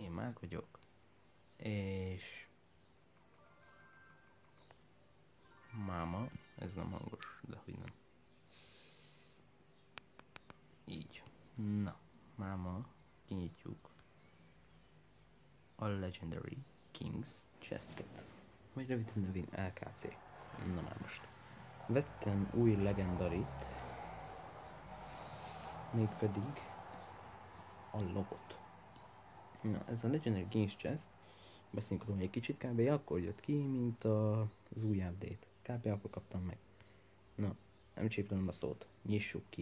én már vagyok. És... Máma, ez nem hangos, de hogy nem. Így. Na, máma, kinyitjuk a Legendary Kings Chestet. Vagy rövid nevén LKC. Na már most. Vettem új legendarit, mégpedig a logot. Na, ez a Legendary Kings Chest, beszélünk róla egy kicsit, kb. Akkor jött ki, mint az új update. Kb. Akkor kaptam meg. Na, nem cséplem a szót. Nyissuk ki.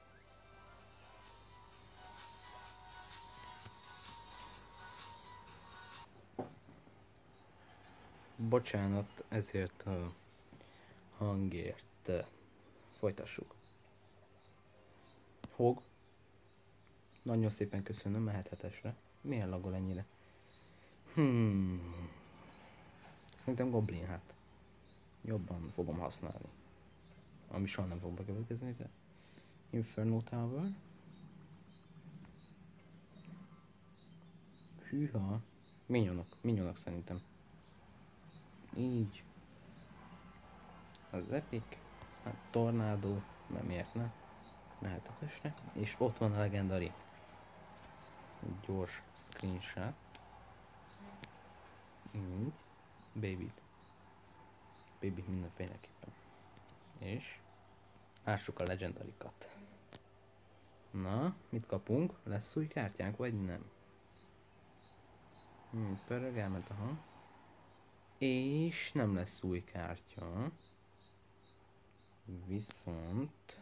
Bocsánat ezért a hangért. Folytassuk. Hog. Nagyon szépen köszönöm, mehet hetesre. Milyen lagol ennyire? Szerintem Goblin, hát. Jobban fogom használni. Ami soha nem fog bekövetkezni, de... Inferno Tower. Hűha. Minyonok szerintem. Így. Az Epic. Hát Tornádó. Mert miért ne? Mehet hetesre. És ott van a Legendary. Gyors screenshot. Így. Baby mindenféleképpen. És lássuk a legendarikat. Na, mit kapunk? Lesz új kártyánk, vagy nem? Pörög, elment a hang. És nem lesz új kártya. Viszont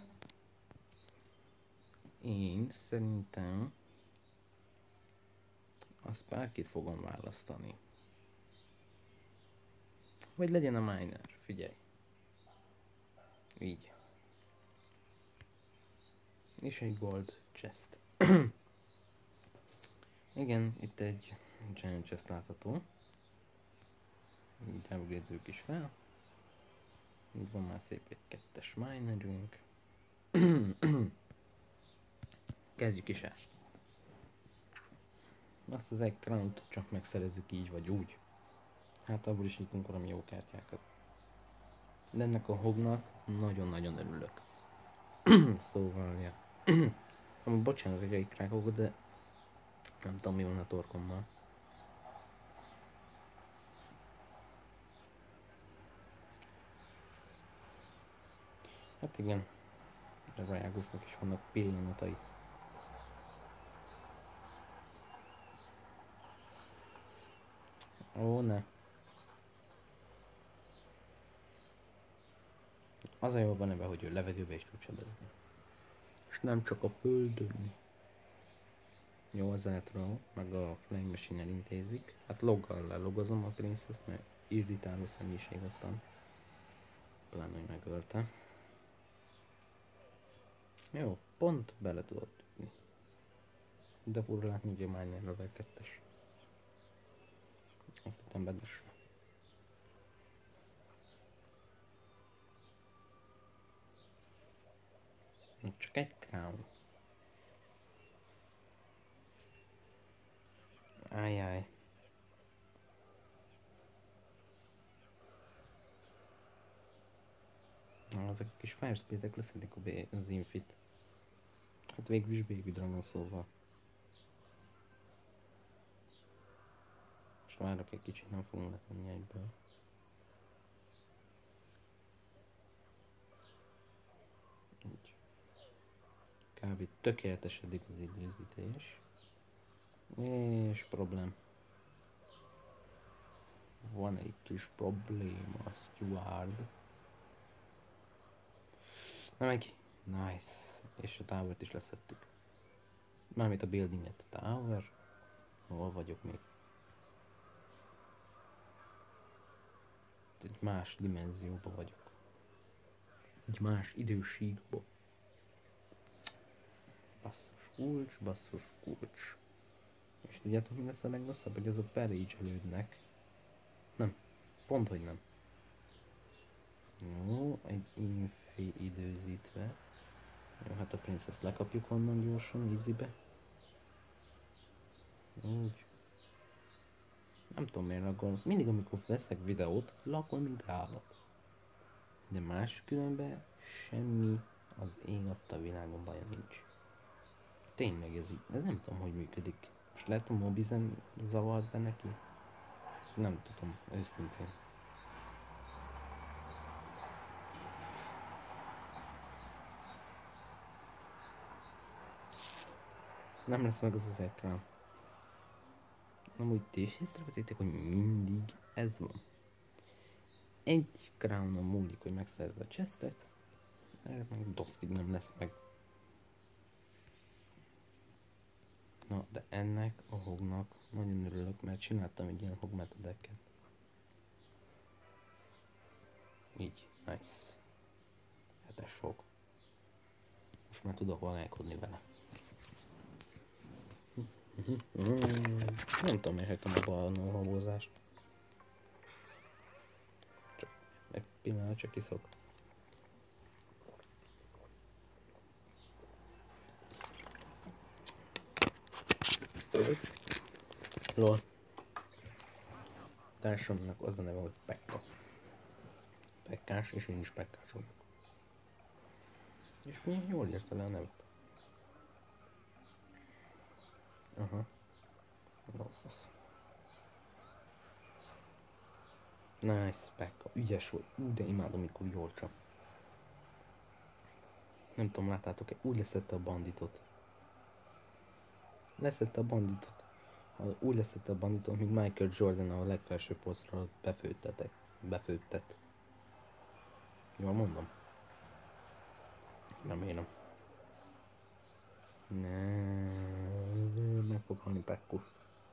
én szerintem a Sparkit fogom választani. Vagy legyen a Miner, figyelj. Így. És egy Gold Chest. Igen, itt egy Giant Chest látható. Így upgrade-ők is fel. Így van már szép egy kettes minerünk. Kezdjük is el. Azt az egy crown-t csak megszerezzük így vagy úgy. Hát abból is nyitunk valami jó kártyákat. De ennek a hognak nagyon-nagyon örülök. Szóval, ja. Bocsánat, hogy egy rákogod, de nem tudom mi van a torkommal. Hát igen, de Rayagusznak is vannak pillanatai. Ó, ne. Az a jó van ebben, hogy ő levegőbe is tud sebezni. És nem csak a földön. Jó, az Electro, meg a Flame Machine elintézik. Hát loggal lelogozom a Princess, mert irritáló személyiség ottan. Pláne, hogy megölte. Jó, pont bele tudott ütni. De furra látni, hogy a Miner level 2-es. Azt hittem bedesre. Csak egy crown. Ajjaj. Ezek a kis Fire Spirit-ek leszedik az infit. Hát végül is Baby Dragon szóval. Most várok egy kicsit, nem fogunk letenni egyből. Így. Kb. Tökéletesedik az időzítés. És problém. Van egy kis probléma, Stuart. Na meg. Nice. És a towert is leszettük. Mármint a buildinget. Tower. Hol vagyok még? Egy más dimenzióba vagyok. Egy más idősíkba. Basszus kulcs. És tudjátok mi lesz a legrosszabb? Hogy azok berage-elődnek. Nem. Pont hogy nem. Jó, egy infi időzítve. Jó, hát a Princess lekapjuk onnan gyorsan, easybe. Úgy. Nem tudom miért laggol. Mindig amikor veszek videót, laggol mint állat. De más különben semmi az ég adta a világon baja nincs. Tényleg ez nem tudom, hogy működik. Most lehet a Mobizen zavart be neki? Nem tudom, őszintén. Nem lesz meg az az ekran. Amúgy ti is észrevettétek, hogy mindig ez van. Egy crownon múlik, hogy megszerzed a chestet, erre meg dosztig nem lesz meg. Na, de ennek a hognak nagyon örülök, mert csináltam egy ilyen hog metodeket. Így, nice. 7-es hog. Most már tudok vagálykodni vele. Nem tudom, miért hagytam abba a no-hobózást. Csak egy pillanat, csak iszok. Lol. Társamnak az a neve, hogy Pekka. Pekkás, és én is Pekkás vagyok. És milyen jól írta le a nevet. Aha. Jó fasz. Nice, Pekka. Ügyes volt. De imádom, mikor jól csap. Nem tudom, láttátok-e? Úgy leszette a banditot. Leszette a banditot. Úgy leszette a banditot, mint Michael Jordan a legfelső posztra befőttet. Jól mondom? Remélem. Meg fog halni Pekkus.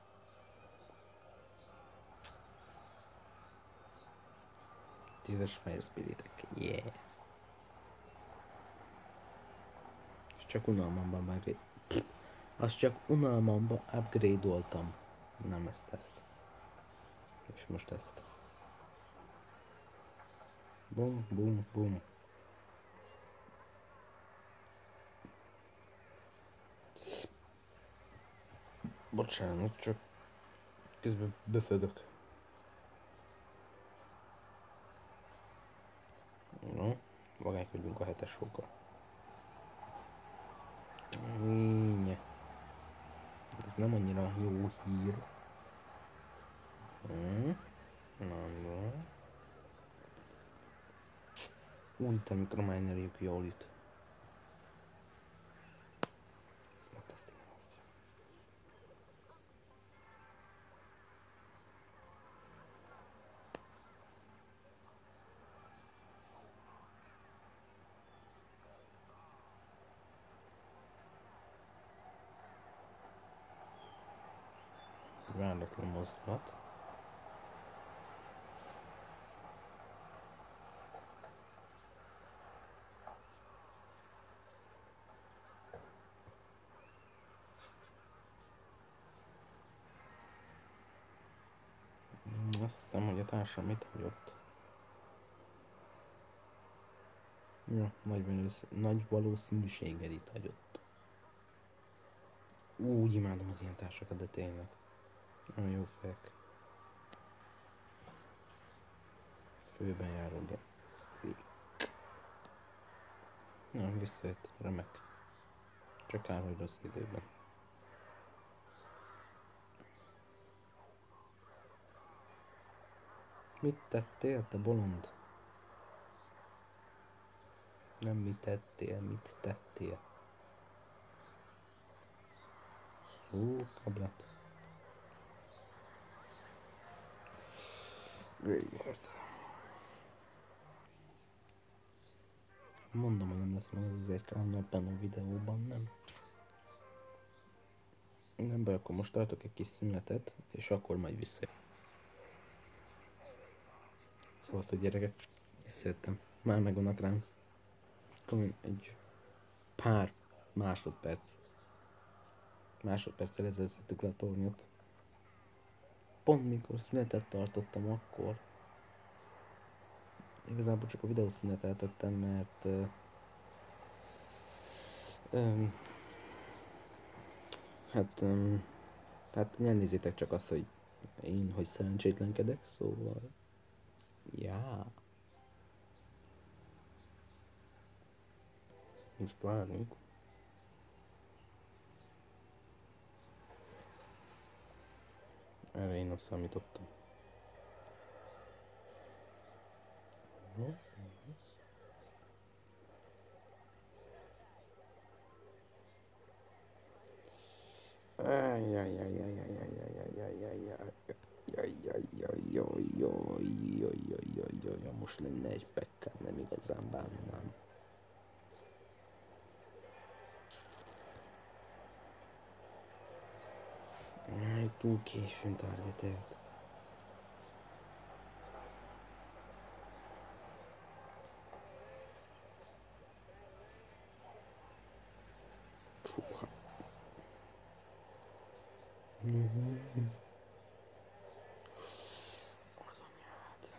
Tízes Fire Spiritek. Yeah. És csak unalmamban azt csak unalmamba upgrade-oltam. Nem ezt. És most ezt. Bum, bum, bum. Bocsánat, csak közben böfögök. No, vagánykodjunk a 7-es fokkal. Ez nem annyira jó hír. Nem. Úgy, amikor a minerjük jól üt. Ez meg azt igen azt. Váratlan mozdulat. Azt hiszem, hogy a társam mit hagyott. Ja, nagy valószínűséggel itt hagyott. Úgy imádom az ilyen társakat, de tényleg. Nagyon jó fejek. Főben járó Szik. Ja, visszajött, remek. Csak kár, hogy rossz időben. Mit tettél, te bolond? Nem mit tettél? Szó, kablat. Végért. Mondom, hogy nem lesz meg az 1000 kránnyal benne a videóban, nem? Nem baj, akkor most tartok egy kis szünetet, és akkor majd vissza. Szóval azt a gyerekek, visszajöttem. Már megvannak rám. Akkor egy pár másodperccel ezelőtt szedtük le a tornyot. Pont mikor szünetet tartottam, akkor igazából csak a videót szüneteltettem, mert hát elnézzétek csak azt, hogy Én, hogy szerencsétlenkedek, szóval... Ja. Most várunk. Erre én nem számítottam. Most lenne egy pekkel, nem igazán bánnám. Túl későn targetelt. Csúha. Az anyád.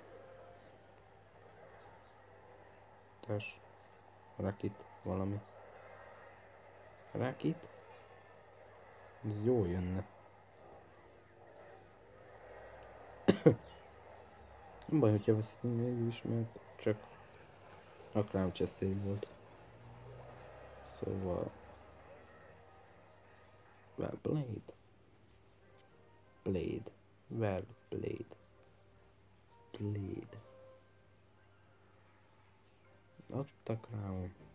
Tess. Rakit, valami. Rakit? Ez jó jönne. Nem baj, hogyha veszítünk végül is, mert csak a Crown Chester volt. Szóval... Well played. Played. Well played. Played. Ott a Crown.